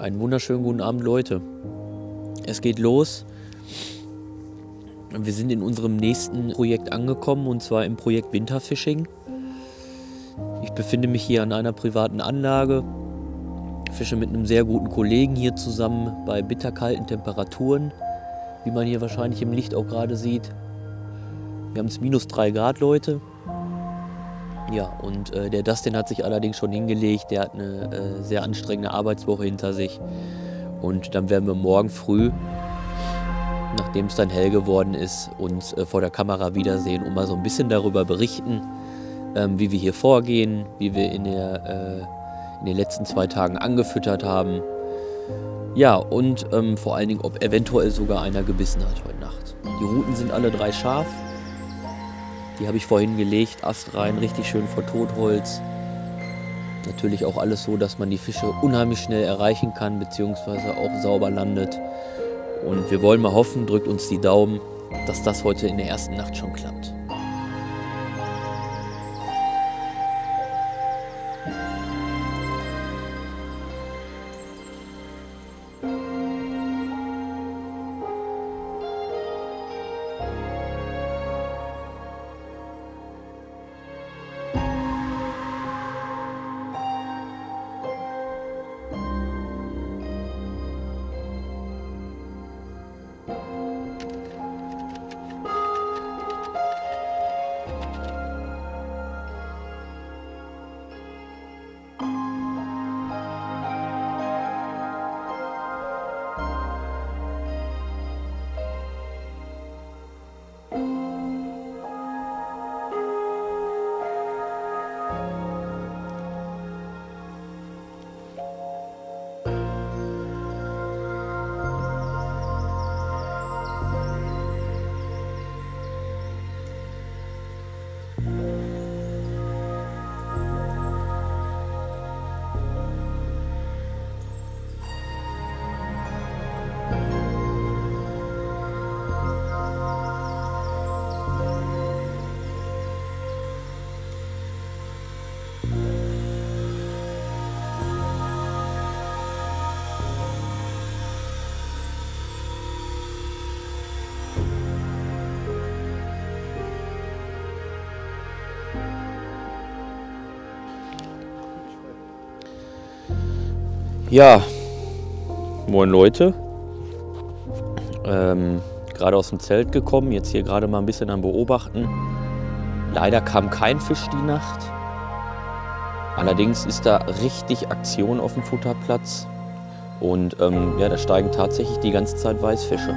Einen wunderschönen guten Abend, Leute. Es geht los. Wir sind in unserem nächsten Projekt angekommen, und zwar im Projekt Winterfishing. Ich befinde mich hier an einer privaten Anlage, fische mit einem sehr guten Kollegen hier zusammen bei bitterkalten Temperaturen, wie man hier wahrscheinlich im Licht auch gerade sieht. Wir haben es -3 Grad, Leute. Ja, und der Dustin hat sich allerdings schon hingelegt. Der hat eine sehr anstrengende Arbeitswoche hinter sich. Und dann werden wir morgen früh, nachdem es dann hell geworden ist, uns vor der Kamera wiedersehen und mal so ein bisschen darüber berichten, wie wir hier vorgehen, wie wir in den letzten 2 Tagen angefüttert haben. Ja, und vor allen Dingen, ob eventuell sogar einer gebissen hat heute Nacht. Die Ruten sind alle 3 scharf. Die habe ich vorhin gelegt, astrein, richtig schön vor Totholz. Natürlich auch alles so, dass man die Fische unheimlich schnell erreichen kann, beziehungsweise auch sauber landet. Und wir wollen mal hoffen, drückt uns die Daumen, dass das heute in der ersten Nacht schon klappt. Ja, moin Leute. Gerade aus dem Zelt gekommen, jetzt hier gerade mal ein bisschen am Beobachten. Leider kam kein Fisch die Nacht. Allerdings ist da richtig Aktion auf dem Futterplatz. Und ja, da steigen tatsächlich die ganze Zeit Weißfische.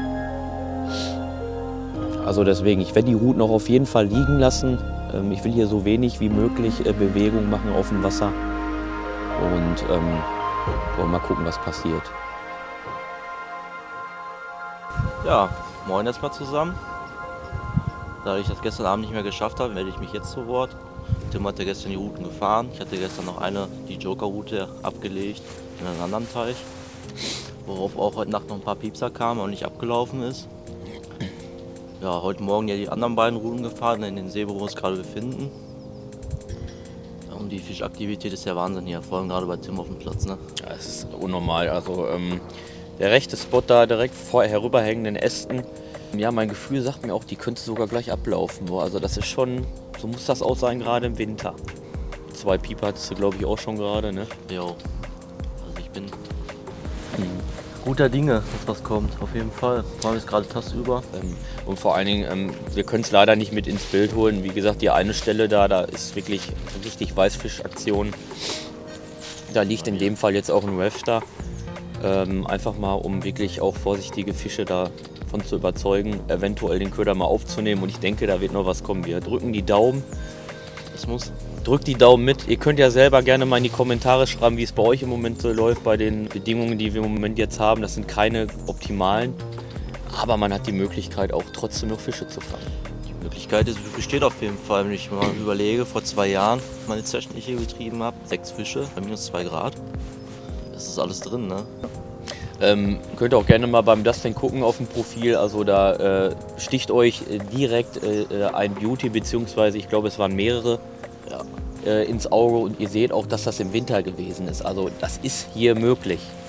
Also deswegen, ich werde die Routen auch auf jeden Fall liegen lassen. Ich will hier so wenig wie möglich Bewegung machen auf dem Wasser. Und wollen mal gucken, was passiert. Ja, moin erstmal zusammen. Da ich das gestern Abend nicht mehr geschafft habe, melde ich mich jetzt zu Wort. Tim hatte gestern die Routen gefahren. Ich hatte gestern noch die Joker-Route abgelegt in einem anderen Teich, worauf auch heute Nacht noch ein paar Piepser kamen und nicht abgelaufen ist. Ja, heute Morgen ja die anderen beiden Routen gefahren in den See, wo wir uns gerade befinden. Und die Fischaktivität ist ja Wahnsinn hier, vor allem gerade bei Tim auf dem Platz, ne? Ja, es ist unnormal. Also der rechte Spot da direkt vor herüberhängenden Ästen. Ja, mein Gefühl sagt mir auch, die könnte sogar gleich ablaufen. Also das ist schon, so muss das auch sein, gerade im Winter. 2 Pieper hattest du, glaube ich, auch schon gerade, ne? Jo. Also ich bin guter Dinge, dass was kommt, auf jeden Fall. Vor allem ist gerade tagsüber. Und vor allen Dingen, wir können es leider nicht mit ins Bild holen. Wie gesagt, die eine Stelle da ist wirklich richtig Weißfischaktion. Da liegt in dem Fall jetzt auch ein Rafter. Einfach mal, um wirklich auch vorsichtige Fische davon zu überzeugen, eventuell den Köder mal aufzunehmen. Und ich denke, da wird noch was kommen. Wir drücken die Daumen. Drückt die Daumen mit. Ihr könnt ja selber gerne mal in die Kommentare schreiben, wie es bei euch im Moment so läuft, bei den Bedingungen, die wir im Moment jetzt haben. Das sind keine optimalen, aber man hat die Möglichkeit auch trotzdem noch Fische zu fangen. Die Möglichkeit besteht auf jeden Fall, wenn ich mal überlege, vor 2 Jahren meine Session, die ich hier betrieben habe, 6 Fische bei -2 Grad. Das ist alles drin, ne? Könnt ihr auch gerne mal beim Dustin gucken auf dem Profil, also da sticht euch direkt ein Beauty, beziehungsweise ich glaube es waren mehrere, ins Auge, und ihr seht auch, dass das im Winter gewesen ist. Also das ist hier möglich.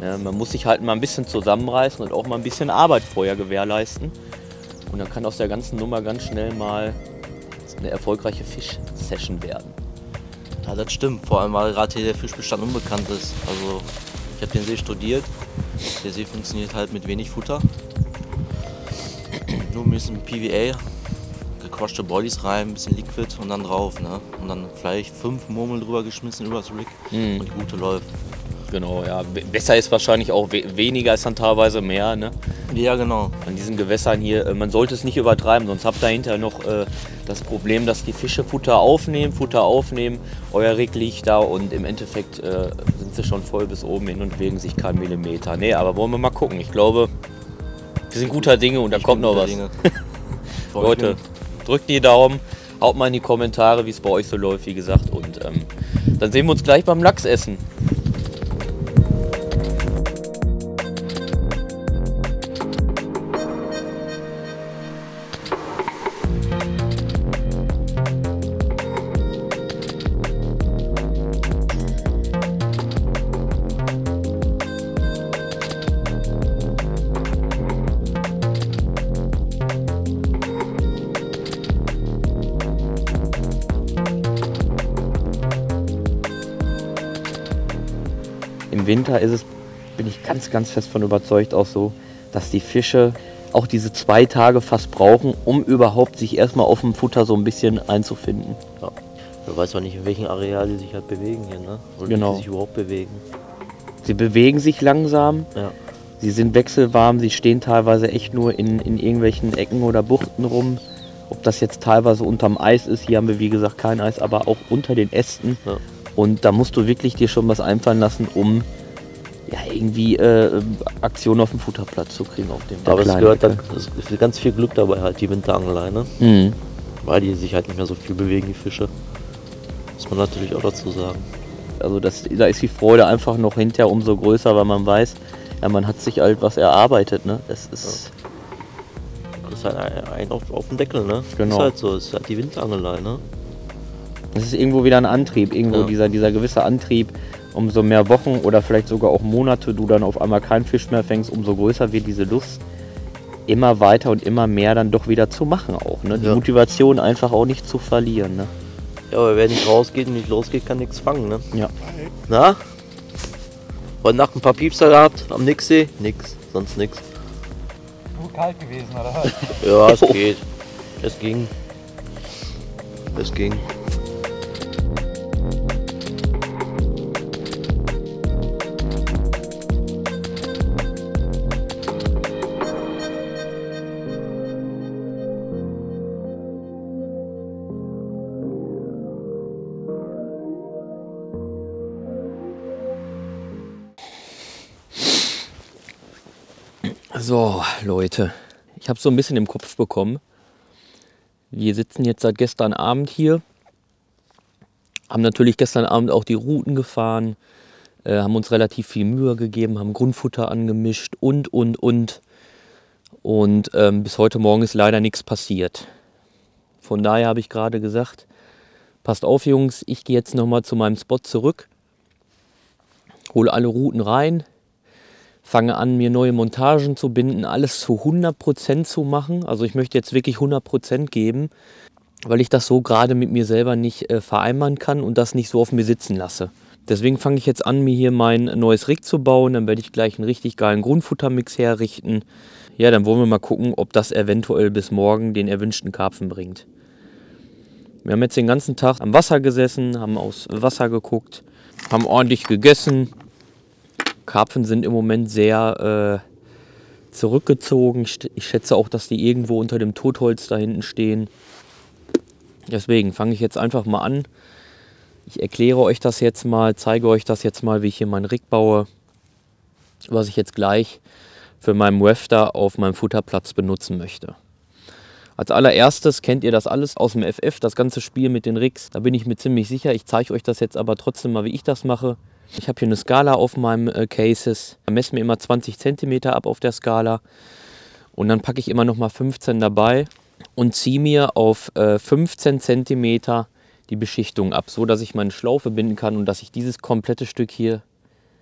Ja, man muss sich halt mal ein bisschen zusammenreißen und auch mal ein bisschen Arbeit vorher gewährleisten. Und dann kann aus der ganzen Nummer ganz schnell mal eine erfolgreiche Fisch-Session werden. Ja, das stimmt. Vor allem, weil gerade hier der Fischbestand unbekannt ist. Also ich habe den See studiert. Der See funktioniert halt mit wenig Futter. Nur ein bisschen PVA, gequatschte Boilies rein, ein bisschen Liquid und dann drauf. Ne? Und dann vielleicht 5 Murmeln drüber geschmissen übers Rig und die Gute läuft. Genau, ja. Besser ist wahrscheinlich auch weniger ist dann teilweise mehr, ne? Ja, genau. An diesen Gewässern hier, man sollte es nicht übertreiben, sonst habt ihr hinterher noch das Problem, dass die Fische Futter aufnehmen, euer Rig liegt da und im Endeffekt sind sie schon voll bis oben hin und bewegen sich kein Millimeter. Nee, aber wollen wir mal gucken. Ich glaube, wir sind guter Dinge und da kommt noch was. Leute, drückt die Daumen, haut mal in die Kommentare, wie es bei euch so läuft, wie gesagt. Und dann sehen wir uns gleich beim Lachsessen. Im Winter bin ich ganz fest von überzeugt auch so, dass die Fische auch diese 2 Tage fast brauchen, um überhaupt sich erstmal auf dem Futter so ein bisschen einzufinden. Ja. Du weißt auch nicht, in welchem Areal die sich halt bewegen hier, ne? Oder genau. Die sich überhaupt bewegen. Sie bewegen sich langsam, ja. Sie sind wechselwarm, sie stehen teilweise echt nur in irgendwelchen Ecken oder Buchten rum. Ob das jetzt teilweise unterm Eis ist, hier haben wir wie gesagt kein Eis, aber auch unter den Ästen. Ja. Und da musst du wirklich dir schon was einfallen lassen, um ja, irgendwie Aktion auf dem Futterplatz zu kriegen. Auf dem aber es gehört dann, es ist ganz viel Glück dabei halt, die Winterangelei, ne? Mhm. Weil die sich halt nicht mehr so viel bewegen, die Fische. Muss man natürlich auch dazu sagen. Also da ist die Freude einfach noch hinterher umso größer, weil man weiß, ja, man hat sich halt was erarbeitet, ne? Das ist... Ja. Das ist halt ein auf dem Deckel, ne? Genau. Das ist halt so, das ist halt die Winterangelei, ne? Das ist irgendwo wieder ein Antrieb, irgendwo dieser gewisse Antrieb, umso mehr Wochen oder vielleicht sogar auch Monate du dann auf einmal keinen Fisch mehr fängst, umso größer wird diese Lust, immer weiter und immer mehr dann doch wieder zu machen auch, ne? Die Motivation einfach auch nicht zu verlieren, ne? Ja, aber wer nicht rausgeht und nicht losgeht, kann nichts fangen, ne? Ja. Na? Heute Nacht ein paar Piepser gehabt am Nixsee? Nix, sonst nix. Nur kalt gewesen, oder was? Ja, es geht. Es ging. Es ging. So, Leute, ich habe so ein bisschen im Kopf bekommen. Wir sitzen jetzt seit gestern Abend hier, haben natürlich gestern Abend auch die Routen gefahren, haben uns relativ viel Mühe gegeben, haben Grundfutter angemischt und. Und bis heute Morgen ist leider nichts passiert. Von daher habe ich gerade gesagt, passt auf Jungs, ich gehe jetzt nochmal zu meinem Spot zurück, hole alle Routen rein, fange an, mir neue Montagen zu binden, alles zu 100% zu machen. Also ich möchte jetzt wirklich 100% geben, weil ich das so gerade mit mir selber nicht vereinbaren kann und das nicht so auf mir sitzen lasse. Deswegen fange ich jetzt an, mir hier mein neues Rig zu bauen. Dann werde ich gleich einen richtig geilen Grundfuttermix herrichten. Ja, dann wollen wir mal gucken, ob das eventuell bis morgen den erwünschten Karpfen bringt. Wir haben jetzt den ganzen Tag am Wasser gesessen, haben aufs Wasser geguckt, haben ordentlich gegessen. Karpfen sind im Moment sehr zurückgezogen. Ich schätze auch, dass die irgendwo unter dem Totholz da hinten stehen. Deswegen fange ich jetzt einfach mal an. Ich erkläre euch das jetzt mal, zeige euch das jetzt mal, wie ich hier meinen Rig baue, was ich jetzt gleich für meinen Rafter auf meinem Futterplatz benutzen möchte. Als allererstes kennt ihr das alles aus dem FF, das ganze Spiel mit den Rigs. Da bin ich mir ziemlich sicher. Ich zeige euch das jetzt aber trotzdem mal, wie ich das mache. Ich habe hier eine Skala auf meinem Cases. Ich messe mir immer 20 cm ab auf der Skala. Und dann packe ich immer noch mal 15 dabei und ziehe mir auf 15 cm die Beschichtung ab, so dass ich meine Schlaufe binden kann und dass ich dieses komplette Stück hier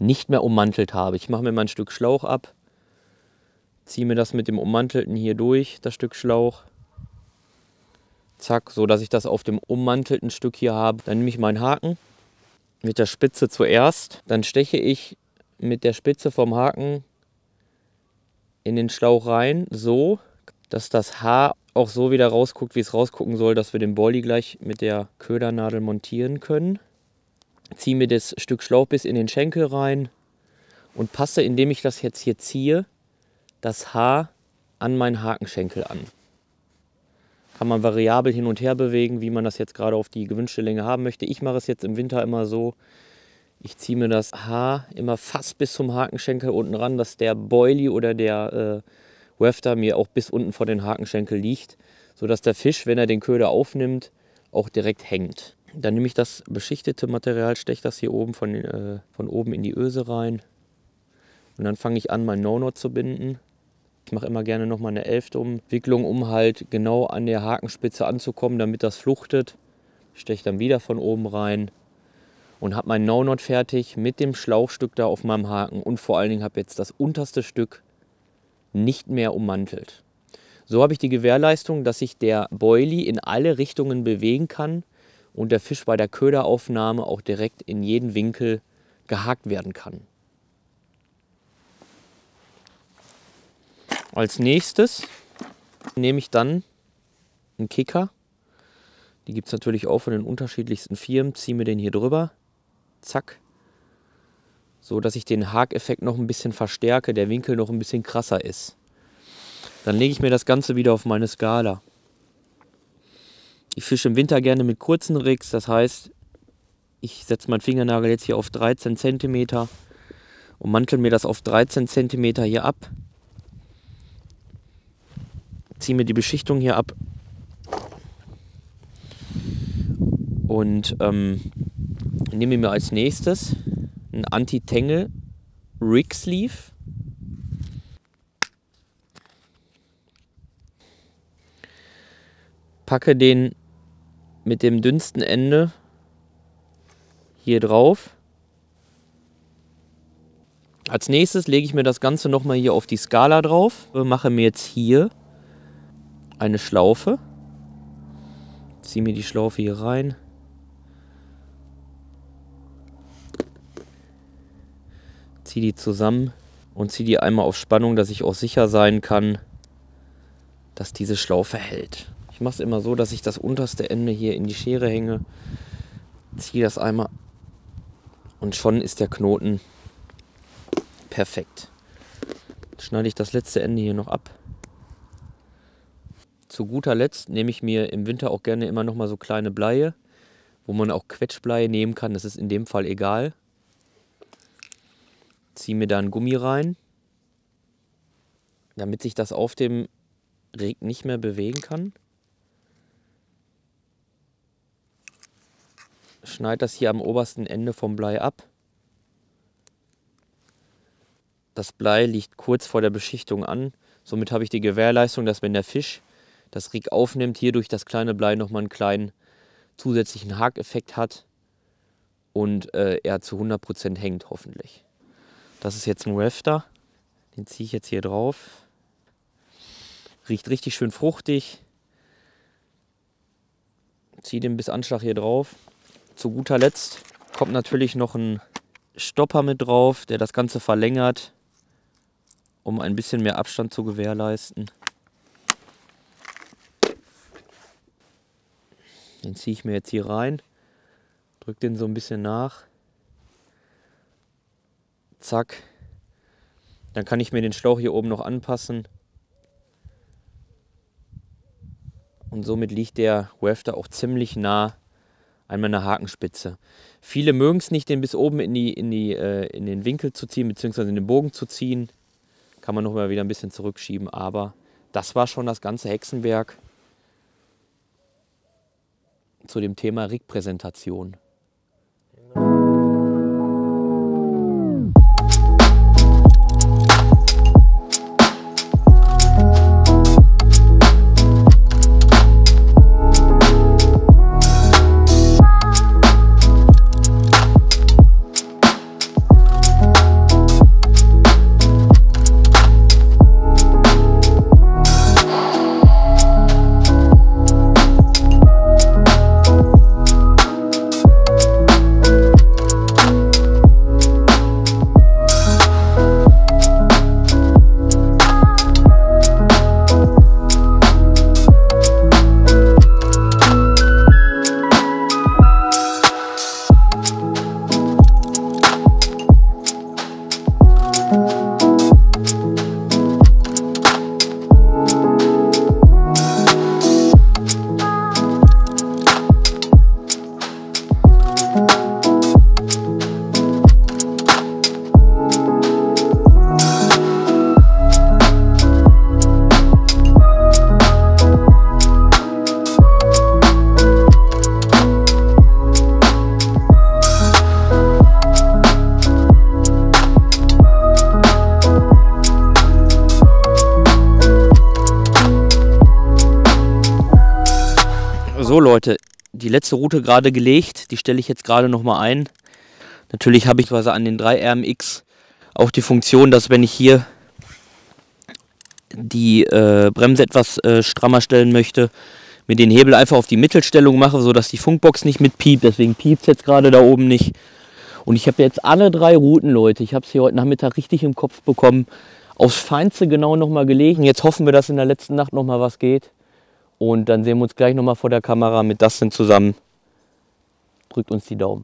nicht mehr ummantelt habe. Ich mache mir mal ein Stück Schlauch ab, ziehe mir das mit dem Ummantelten hier durch, das Stück Schlauch. Zack, so dass ich das auf dem ummantelten Stück hier habe. Dann nehme ich meinen Haken mit der Spitze zuerst. Dann steche ich mit der Spitze vom Haken in den Schlauch rein, so dass das Haar auch so wieder rausguckt, wie es rausgucken soll, dass wir den Boilie gleich mit der Ködernadel montieren können. Ziehe mir das Stück Schlauch bis in den Schenkel rein und passe, indem ich das jetzt hier ziehe, das Haar an meinen Hakenschenkel an. Kann man variabel hin und her bewegen, wie man das jetzt gerade auf die gewünschte Länge haben möchte. Ich mache es jetzt im Winter immer so, ich ziehe mir das Haar immer fast bis zum Hakenschenkel unten ran, dass der Boilie oder der Wafter mir auch bis unten vor den Hakenschenkel liegt, sodass der Fisch, wenn er den Köder aufnimmt, auch direkt hängt. Dann nehme ich das beschichtete Material, steche das hier oben von oben in die Öse rein und dann fange ich an, mein No-Knot zu binden. Ich mache immer gerne nochmal eine 11. Umwicklung, um halt genau an der Hakenspitze anzukommen, damit das fluchtet. Ich steche dann wieder von oben rein und habe mein No-Knot fertig mit dem Schlauchstück da auf meinem Haken und vor allen Dingen habe jetzt das unterste Stück nicht mehr ummantelt. So habe ich die Gewährleistung, dass sich der Boilie in alle Richtungen bewegen kann und der Fisch bei der Köderaufnahme auch direkt in jeden Winkel gehakt werden kann. Als nächstes nehme ich dann einen Kicker. Die gibt es natürlich auch von den unterschiedlichsten Firmen. Ziehe mir den hier drüber. Zack. So dass ich den Hakeffekt noch ein bisschen verstärke, der Winkel noch ein bisschen krasser ist. Dann lege ich mir das Ganze wieder auf meine Skala. Ich fische im Winter gerne mit kurzen Rigs, das heißt, ich setze meinen Fingernagel jetzt hier auf 13 cm und mantel mir das auf 13 cm hier ab. Ziehe mir die Beschichtung hier ab und nehme mir als nächstes einen Anti-Tangle Rig Sleeve. Packe den mit dem dünnsten Ende hier drauf. Als nächstes lege ich mir das Ganze nochmal hier auf die Skala drauf. Mache mir jetzt hier eine Schlaufe. Ziehe mir die Schlaufe hier rein. Ziehe die zusammen und ziehe die einmal auf Spannung, dass ich auch sicher sein kann, dass diese Schlaufe hält. Ich mache es immer so, dass ich das unterste Ende hier in die Schere hänge. Ziehe das einmal und schon ist der Knoten perfekt. Jetzt schneide ich das letzte Ende hier noch ab. Zu guter Letzt nehme ich mir im Winter auch gerne immer noch mal so kleine Bleie, wo man auch Quetschbleie nehmen kann. Das ist in dem Fall egal. Ziehe mir da einen Gummi rein, damit sich das auf dem Rig nicht mehr bewegen kann. Schneide das hier am obersten Ende vom Blei ab. Das Blei liegt kurz vor der Beschichtung an. Somit habe ich die Gewährleistung, dass wenn der Fisch das Rig aufnimmt, hier durch das kleine Blei nochmal einen kleinen zusätzlichen Hakeffekt hat und er zu 100% hängt hoffentlich. Das ist jetzt ein Wafter, den ziehe ich jetzt hier drauf. Riecht richtig schön fruchtig. Ziehe den bis Anschlag hier drauf. Zu guter Letzt kommt natürlich noch ein Stopper mit drauf, der das Ganze verlängert, um ein bisschen mehr Abstand zu gewährleisten. Den ziehe ich mir jetzt hier rein, drücke den so ein bisschen nach. Zack. Dann kann ich mir den Schlauch hier oben noch anpassen. Und somit liegt der Wafter auch ziemlich nah an meiner Hakenspitze. Viele mögen es nicht, den bis oben in den Winkel zu ziehen, beziehungsweise in den Bogen zu ziehen. Kann man noch mal wieder ein bisschen zurückschieben, aber das war schon das ganze Hexenwerk zu dem Thema Rig-Präsentation. So Leute, die letzte Route gerade gelegt, die stelle ich jetzt gerade nochmal ein. Natürlich habe ich an den 3 RMX auch die Funktion, dass wenn ich hier die Bremse etwas strammer stellen möchte, mir den Hebel einfach auf die Mittelstellung mache, sodass die Funkbox nicht mitpiept. Deswegen piept es jetzt gerade da oben nicht. Und ich habe jetzt alle 3 Routen, Leute. Ich habe es hier heute Nachmittag richtig im Kopf bekommen. Aufs Feinste genau nochmal gelegen. Jetzt hoffen wir, dass in der letzten Nacht nochmal was geht. Und dann sehen wir uns gleich nochmal vor der Kamera mit Dustin zusammen. Drückt uns die Daumen.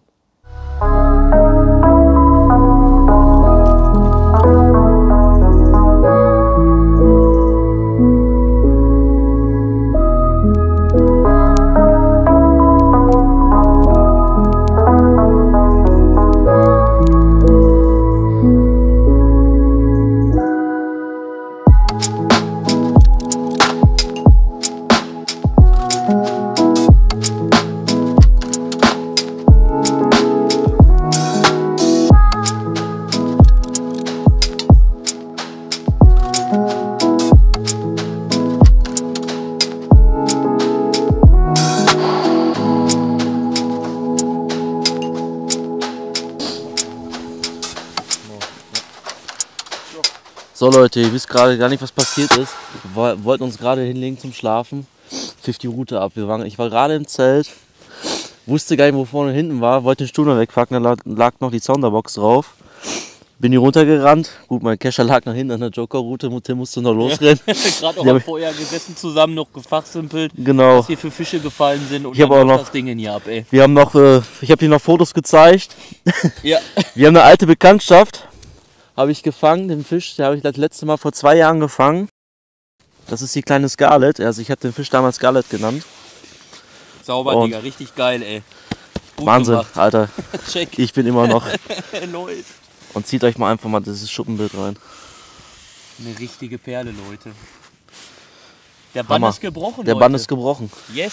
So Leute, ihr wisst gerade gar nicht, was passiert ist. Wir wollten uns gerade hinlegen zum Schlafen. Pfiff die Route ab. Ich war gerade im Zelt, wusste gar nicht, wo vorne und hinten war, wollte den Stuhl noch wegpacken, da lag noch die Sonderbox drauf. Bin hier runtergerannt. Gut, mein Kescher lag nach hinten an der Joker-Route, Tim musste noch losrennen. Gerade auch am Vorjahr gesessen zusammen, noch gefachsimpelt, genau, was hier für Fische gefallen sind und ich habe auch noch das Ding hier ab, ey. Wir haben noch, ich habe hier noch Fotos gezeigt. Ja. Wir haben eine alte Bekanntschaft. Habe ich gefangen, den Fisch, den habe ich das letzte Mal vor 2 Jahren gefangen. Das ist die kleine Scarlett, also ich habe den Fisch damals Scarlett genannt. Sauber, und Digga, richtig geil, ey. Gut Wahnsinn, gemacht. Alter. Check. Ich bin immer noch. Läuft. Und zieht euch mal einfach mal dieses Schuppenbild rein. Eine richtige Perle, Leute. Der Bann Hammer. ist gebrochen, Der Leute. Bann ist gebrochen. Yes.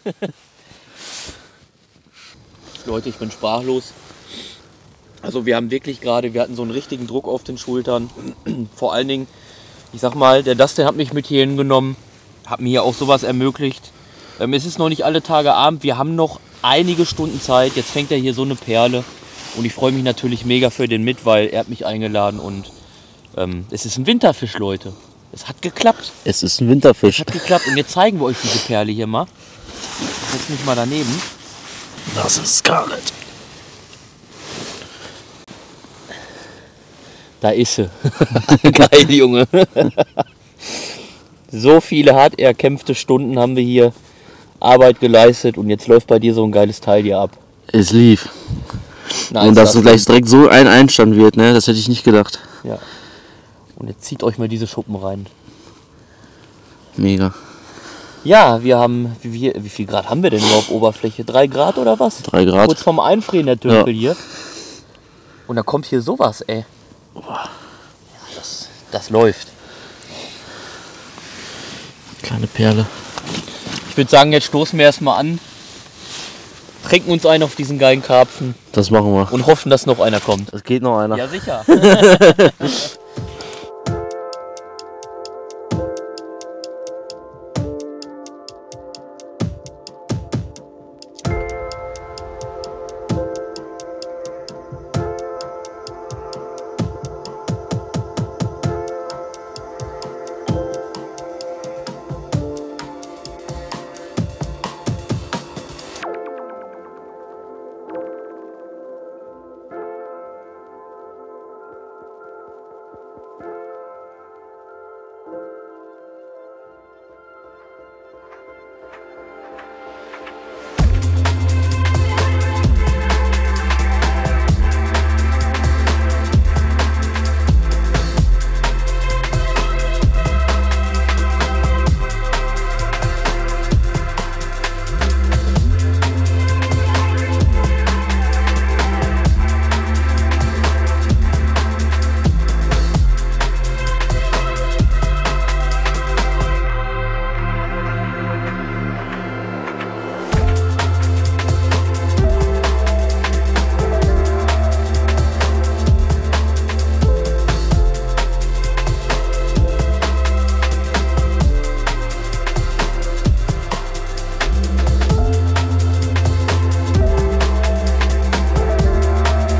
Leute, ich bin sprachlos. Also wir haben wirklich gerade, wir hatten so einen richtigen Druck auf den Schultern. Vor allen Dingen, ich sag mal, der Dustin hat mich mit hier hingenommen, hat mir hier auch sowas ermöglicht. Es ist noch nicht alle Tage Abend, wir haben noch einige Stunden Zeit. Jetzt fängt er hier so eine Perle. Und ich freue mich natürlich mega für den mit, weil er hat mich eingeladen und es ist ein Winterfisch, Leute. Es hat geklappt. Es ist ein Winterfisch. Es hat geklappt und jetzt zeigen wir euch diese Perle hier mal. Ich setze mich mal daneben. Das ist Scarlett. Da ist sie. Geil, Junge. So viele hart erkämpfte Stunden haben wir hier Arbeit geleistet und jetzt läuft bei dir so ein geiles Teil hier ab. Es lief. Nice, und dass so gleich direkt so ein Einstand wird, ne? Das hätte ich nicht gedacht. Ja. Und jetzt zieht euch mal diese Schuppen rein. Mega. Ja, wir haben, wie viel Grad haben wir denn überhaupt Oberfläche? 3 Grad oder was? 3 Grad. Kurz vorm Einfrieren der Tümpel hier. Und da kommt hier sowas, ey. Ja, das läuft. Kleine Perle. Ich würde sagen, jetzt stoßen wir erstmal an. Trinken uns einen auf diesen geilen Karpfen. Das machen wir. Und hoffen, dass noch einer kommt. Es geht noch einer. Ja, sicher.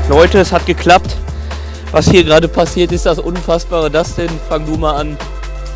Leute, es hat geklappt. Was hier gerade passiert, ist das Unfassbare. Dustin, fang du mal an.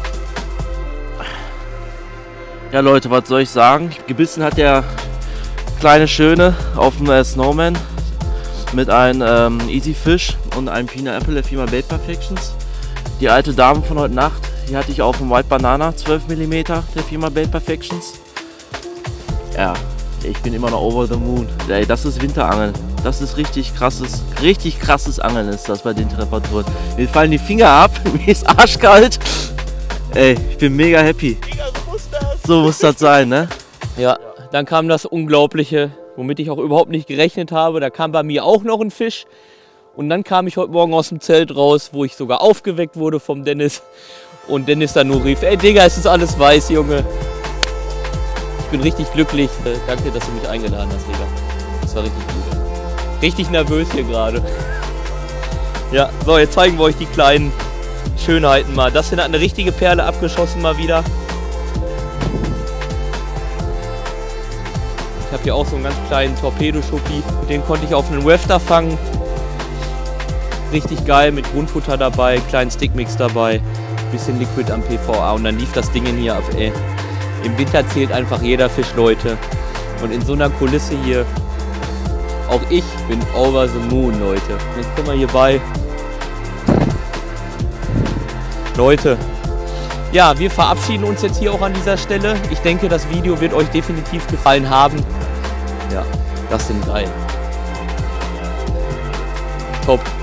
Ja Leute, was soll ich sagen? Gebissen hat der kleine Schöne auf dem Snowman mit einem Easy Fish und einem Pineapple der Firma Bait Perfections. Die alte Dame von heute Nacht, die hatte ich auf dem White Banana 12 mm der Firma Bait Perfections. Ja, ich bin immer noch over the moon. Ey, das ist Winterangeln. Das ist richtig krasses Angeln ist das bei den Temperaturen. Mir fallen die Finger ab, mir ist arschkalt. Ey, ich bin mega happy. So muss das sein, ne? Ja, dann kam das Unglaubliche, womit ich auch überhaupt nicht gerechnet habe. Da kam bei mir auch noch ein Fisch. Und dann kam ich heute Morgen aus dem Zelt raus, wo ich sogar aufgeweckt wurde vom Dennis. Und Dennis dann nur rief, ey Digga, es ist alles weiß, Junge. Ich bin richtig glücklich. Danke, dass du mich eingeladen hast, Digga. Das war richtig gut. Richtig nervös hier gerade. Ja, so, jetzt zeigen wir euch die kleinen Schönheiten mal. Das hier hat eine richtige Perle abgeschossen mal wieder. Ich habe hier auch so einen ganz kleinen Torpedoschuppi. Den konnte ich auf einen Wefter fangen. Richtig geil, mit Grundfutter dabei, kleinen Stickmix dabei, bisschen Liquid am PVA und dann lief das Ding hier ab, ey. Im Winter zählt einfach jeder Fisch, Leute. Und in so einer Kulisse hier, auch ich bin over the moon, Leute. Jetzt guck mal hierbei. Leute, ja, wir verabschieden uns jetzt hier auch an dieser Stelle. Ich denke, das Video wird euch definitiv gefallen haben. Ja, das sind geil. Top.